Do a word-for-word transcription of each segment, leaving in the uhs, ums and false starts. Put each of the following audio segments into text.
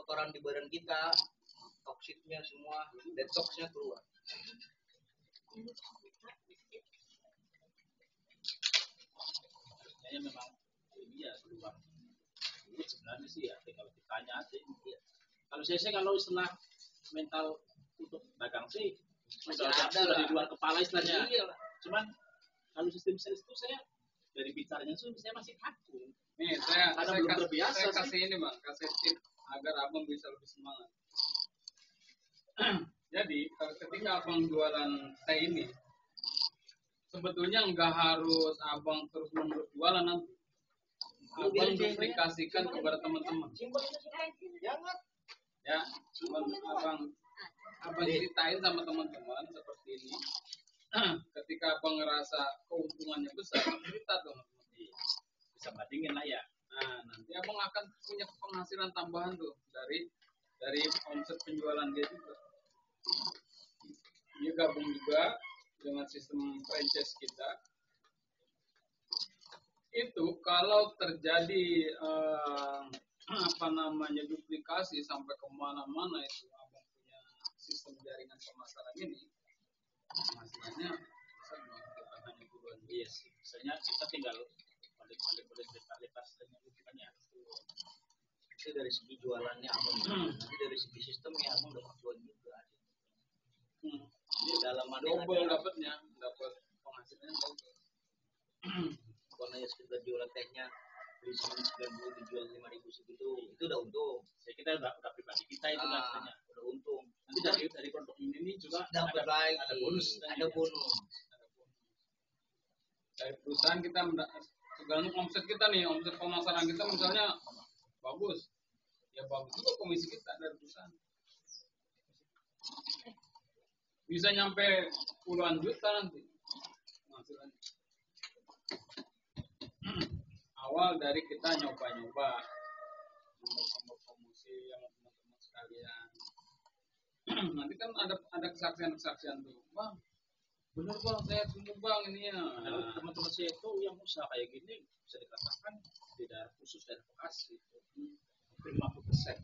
kotoran di badan kita, toksiknya semua, detoksnya keluar. Kayaknya memang ini ya keluar. Ini sebenarnya sih ya kalau ditanya aja ya. Kalau saya sih kalau istilah mental untuk dagang sih sudah ada di luar kepala istilahnya. Iya. Cuman kalau sistem sales itu saya dari bicaranya itu saya masih takut. Nih saya karena saya belum kasih, terbiasa saya sih. kasih ini bang, kasih tip agar abang bisa lebih semangat. Jadi kalau ketika abang jualan teh ini, sebetulnya nggak harus abang terus menerus jualan nanti. Abang duplikasikan kepada teman-teman. Jangan. Ya, abang abang ceritain sama teman-teman seperti ini. Ketika abang ngerasa keuntungannya besar, cerita teman-teman. Bisa bandingin lah ya. Nah, nanti abang akan punya penghasilan tambahan tuh dari dari omset penjualan dia juga. Dia gabung juga dengan sistem franchise kita. Itu kalau terjadi eh, apa namanya duplikasi sampai kemana-mana itu abang punya sistem jaringan pemasaran ini, penghasilannya bisa kita hanya bulan. Iya sih. Misalnya kita tinggal balik-balik balik lepas dan bukannya Itu dari segi jualannya abang, hmm. nanti dari segi sistemnya abang dapat jual juga. Hmm. Jadi dalam double dapatnya, dapat penghasilannya double. Bukan hanya sekedar jualan tehnya beli sembilan puluh dijual lima ribu segitu, itu udah untung. Jadi kita udah udah pribadi kita itu ah, kan udah untung. Nanti dari dari produk ini, ini juga dapat ada, lagi, ada bonus, ada bonus. Ada bonus. Dari perusahaan kita tergantung omset kita nih, omset pemasaran kita misalnya bagus, ya bagus juga komisi kita dari perusahaan. Bisa nyampe puluhan juta nanti penghasilannya. Awal dari kita nyoba-nyoba, nyoba promosi sama teman-teman sekalian. Nanti kan ada ada kesaksian-kesaksian tuh, bang. Bener bang, saya tunggu bang ini ya. Nah, teman-teman saya itu yang usaha kayak gini bisa dikatakan tidak khusus dari Bekasi itu lima puluh persen.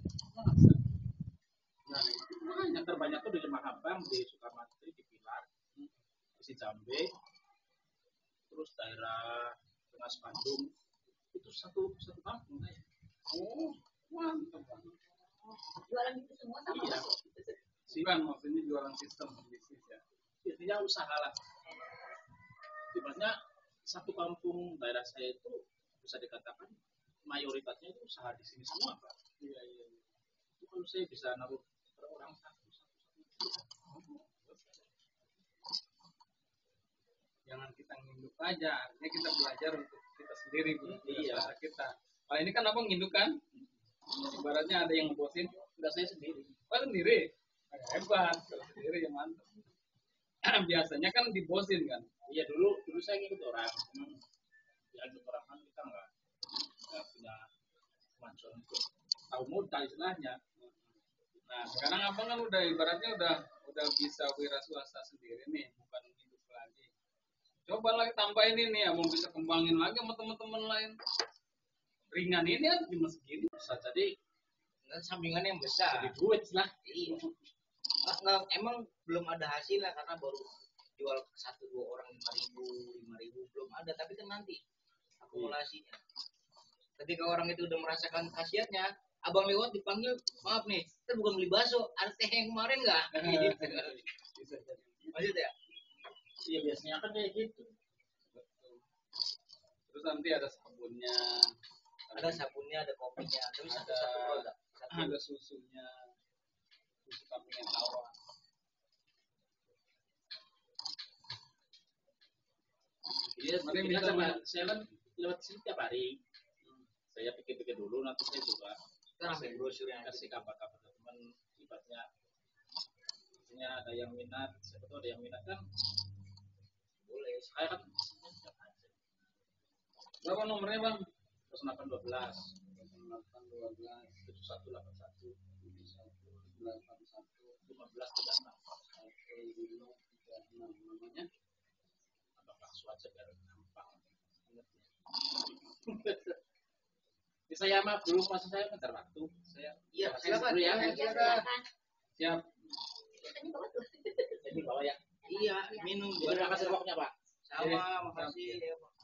Nah, itu yang terbanyak tuh di Lemah Abang, di Sukamantri, di Pilar, di Jambe, terus daerah Tengah Bandung. Itu satu satu kampung ya. Oh, mantap banget. Jualan itu semua sama. Iya. Bukan maksudnya jualan sistem bisnis ya. Intinya usaha lah. Ibaratnya satu kampung daerah saya itu bisa dikatakan mayoritasnya itu usaha di sini semua, Pak. Iya iya. Itu kalau saya bisa naruh per orang satu satu satu. Jangan kita nginduk aja, artinya kita belajar untuk kita sendiri, iya. Usaha kita. Kalau ini kan abang nginduk kan? Ibaratnya ada yang ngebosin, enggak saya sendiri. Oh sendiri? Hebat, kalau sendiri ya mantap. Biasanya kan dibosin kan? Iya dulu dulu saya ngikut orang, hmm. ya ikut orang kan kita nggak nggak punya kemampuan untuk tahu modal istilahnya. Nah sekarang abang kan udah ibaratnya udah udah bisa wira swasta sendiri nih, bukan hidup lagi. Coba lagi tambahin ini, abang bisa kembangin lagi sama teman-teman lain. Ringan ini kan cuma segini, bisa jadi sampingan yang besar. Jadi duit lah. Iya. Nggak, nggak, emang belum ada hasilnya karena baru jual satu dua orang lima ribu lima ribu belum ada, tapi kan nanti akumulasinya. Ketika orang itu udah merasakan khasiatnya, abang lewat dipanggil, maaf nih, kita bukan beli bakso, ada teh yang kemarin nggak? Gitu. Bisa jadi. Maksud ya? Iya biasanya kan kayak gitu. Betul. Terus nanti ada sabunnya, ada sabunnya, ada kopinya, tapi ada satu satu produk. Satu. Ada susunya. Susu kambing yang tawar. Iya, kita sama saya kan lewat sini tiap hari. Hmm. Saya pikir-pikir dulu, nanti saya juga kasih brosur yang kasih kabar-kabar teman, ibaratnya, artinya ada yang minat, siapa tahu ada yang minat kan, boleh. Saya kan berapa nomornya bang? nol delapan dua belas delapan dua belas tujuh satu delapan satu tujuh satu delapan satu lima belas tiga enam tiga enam namanya apa langsung aja biar gampang. Saya mah belum masuk saya bentar waktu. Saya Iya, saya silakan. dulu ya. Ya, Ya, silakan. silakan. Siap. Ini bawa tuh. Ini bawa ya. Iya, minum. Terima kasih waktunya Pak. Sama, makasih. Ya, Pak.